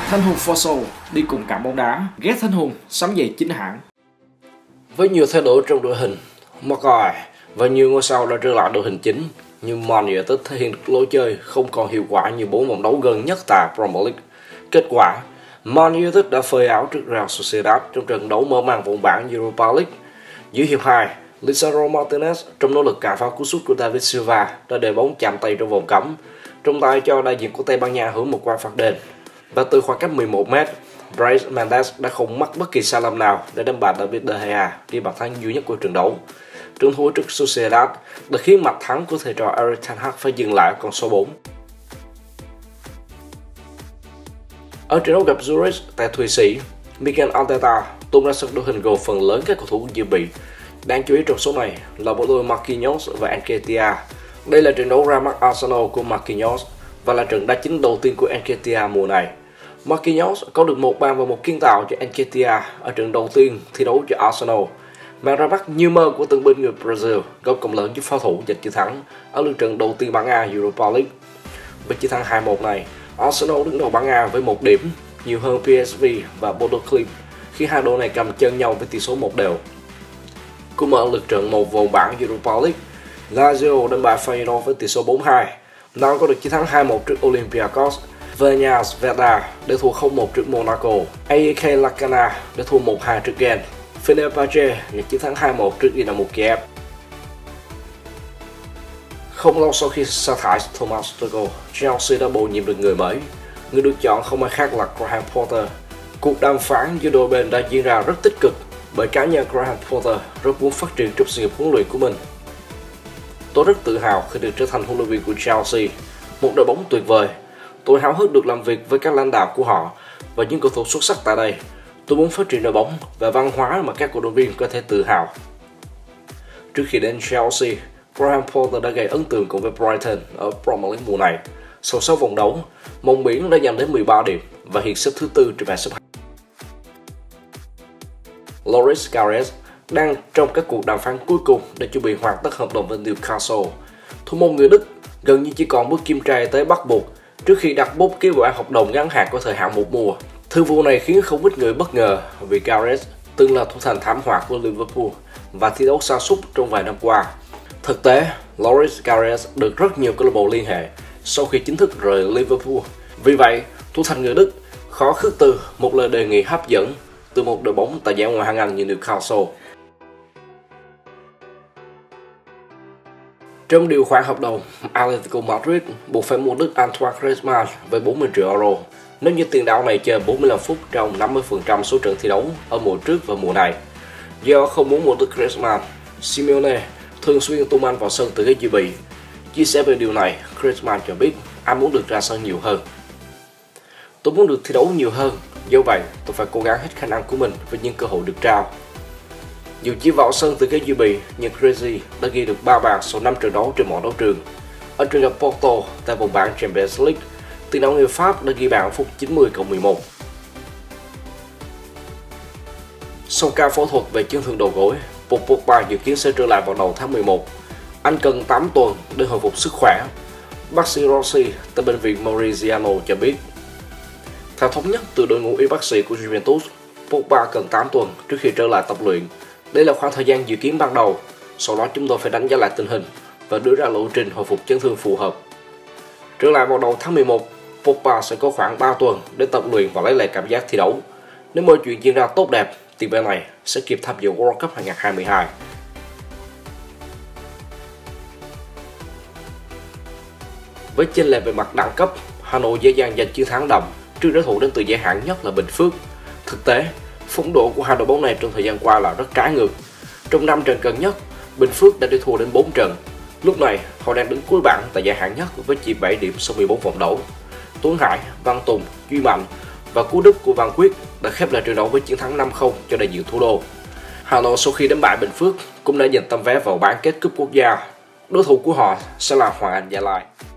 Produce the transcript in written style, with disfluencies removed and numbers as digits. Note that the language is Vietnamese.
Thanh Hùng Fosso đi cùng cả bóng đá, ghét Thanh Hùng sắm giày chính hãng. Với nhiều thay đổi trong đội hình, Maguire và nhiều ngôi sao đã trở lại đội hình chính, nhưng Man United thể hiện lối chơi không còn hiệu quả như 4 vòng đấu gần nhất tại Premier League. Kết quả, Man United đã phơi áo trước Real Sociedad trong trận đấu mở màn vòng bảng Europa League. Giữa hiệp 2, Lisandro Martinez trong nỗ lực cản phá cú sút của David Silva đã để bóng chạm tay trong vòng cấm, trong tay cho đại diện của Tây Ban Nha hưởng một quả phạt đền. Và từ khoảng cách 11m, Brais Mendes đã không mắc bất kỳ sai lầm nào để đánh bại David De Gea ghi bàn thắng duy nhất của trận đấu. Trận thua trước Sociedad đã khiến mặt thắng của thầy trò Erik ten Hag phải dừng lại ở con số 4. Ở trận đấu gặp Zurich tại Thụy Sĩ, Mikel Arteta tung ra sân đội hình gồm phần lớn các cầu thủ dự bị. Đáng chú ý trong số này là bộ đôi Marquinhos và Nketiah. Đây là trận đấu ra mắt Arsenal của Marquinhos và là trận đá chính đầu tiên của Nketiah mùa này. Marquinhos có được 1 bàn và 1 kiến tạo cho Nketiah ở trận đầu tiên thi đấu cho Arsenal. Màn ra mắt như mơ của tân binh người Brazil góp công lớn giúp pháo thủ giành chiến thắng ở lượt trận đầu tiên bảng A Europa League. Với chiến thắng 2-1 này, Arsenal đứng đầu bảng A với 1 điểm, nhiều hơn PSV và Bodo Glimt khi hai đội này cầm chân nhau với tỷ số 1 đều. Cũng ở lượt trận 1 vòng bảng Europa League, Lazio đánh bại Feyenoord với tỷ số 4-2. Nó có được chiến thắng 2-1 trước Olympiacos. Vernia Sveta để thua 0-1 trước Monaco. AEK Lakana để thua 1-2 trước Genk. Fenerbahce nhận chiến thắng 2-1 trước Dynamo Kiev. Không lâu sau khi sa thải Thomas Tuchel, Chelsea đã bổ nhiệm được người mới. Người được chọn không ai khác là Graham Potter. Cuộc đàm phán giữa đôi bên đã diễn ra rất tích cực bởi cá nhân Graham Potter rất muốn phát triển trong sự nghiệp huấn luyện của mình. Tôi rất tự hào khi được trở thành huấn luyện viên của Chelsea, một đội bóng tuyệt vời. Tôi háo hức được làm việc với các lãnh đạo của họ và những cầu thủ xuất sắc tại đây. Tôi muốn phát triển đội bóng và văn hóa mà các cổ động viên có thể tự hào. Trước khi đến Chelsea, Graham Potter đã gây ấn tượng cùng với Brighton ở Premier League mùa này. Sau 6 vòng đấu, Mông Biển đã giành đến 13 điểm và hiện xếp thứ 4 trên bảng xếp hạng. Loris Karius đang trong các cuộc đàm phán cuối cùng để chuẩn bị hoàn tất hợp đồng với Newcastle. Thủ môn người Đức gần như chỉ còn bước kim trai tới bắt buộc trước khi đặt bút ký vào hợp đồng ngắn hạn có thời hạn 1 mùa. Thương vụ này khiến không ít người bất ngờ vì Karius từng là thủ thành thảm họa của Liverpool và thi đấu sa sút trong vài năm qua. Thực tế, Loris Karius được rất nhiều câu lạc bộ liên hệ sau khi chính thức rời Liverpool. Vì vậy, thủ thành người Đức khó khước từ một lời đề nghị hấp dẫn từ một đội bóng tại giải Ngoại hạng Anh như Newcastle. Trong điều khoản hợp đồng, Atletico Madrid buộc phải mua đứt Antoine Griezmann với 40 triệu euro nếu như tiền đạo này chơi 45 phút trong 50% số trận thi đấu ở mùa trước và mùa này. Do không muốn mua đứt Griezmann, Simeone thường xuyên tung anh vào sân từ ghế dự bị. Chia sẻ về điều này, Griezmann cho biết anh muốn được ra sân nhiều hơn. Tôi muốn được thi đấu nhiều hơn, do vậy tôi phải cố gắng hết khả năng của mình với những cơ hội được trao. Dù chỉ vào sân từ ghế dự bị, nhưng Griezmann đã ghi được 3 bàn sau 5 trận đấu trên mọi đấu trường. Ở trận gặp Porto tại vòng bảng Champions League, tiền đạo người Pháp đã ghi bàn ở phút 90+11. Sau ca phẫu thuật về chấn thương đầu gối, Paul Pogba dự kiến sẽ trở lại vào đầu tháng 11. Anh cần 8 tuần để hồi phục sức khỏe. Bác sĩ Rossi tại bệnh viện Mauriziano cho biết. Theo thống nhất từ đội ngũ y bác sĩ của Juventus, Pogba cần 8 tuần trước khi trở lại tập luyện. Đây là khoảng thời gian dự kiến ban đầu, sau đó chúng tôi phải đánh giá lại tình hình và đưa ra lộ trình hồi phục chấn thương phù hợp. Trở lại vào đầu tháng 11, Pogba sẽ có khoảng 3 tuần để tập luyện và lấy lại cảm giác thi đấu. Nếu mọi chuyện diễn ra tốt đẹp, thì bên này sẽ kịp tham dự World Cup 2022. Với chênh lệch về mặt đẳng cấp, Hà Nội dễ dàng giành chiến thắng đậm trước đối thủ đến từ giải hạng nhất là Bình Phước. Thực tế, phong độ của hai đội bóng này trong thời gian qua là rất trái ngược. Trong 5 trận gần nhất, Bình Phước đã đi thua đến 4 trận. Lúc này, họ đang đứng cuối bảng tại giải hạng nhất với chỉ 7 điểm sau 14 vòng đấu. Tuấn Hải, Văn Tùng, Duy Mạnh và cú đúp của Văn Quyết đã khép lại trận đấu với chiến thắng 5-0 cho đại diện thủ đô. Hà Nội sau khi đánh bại Bình Phước cũng đã giành tấm vé vào bán kết cúp quốc gia. Đối thủ của họ sẽ là Hoàng Anh Gia Lai.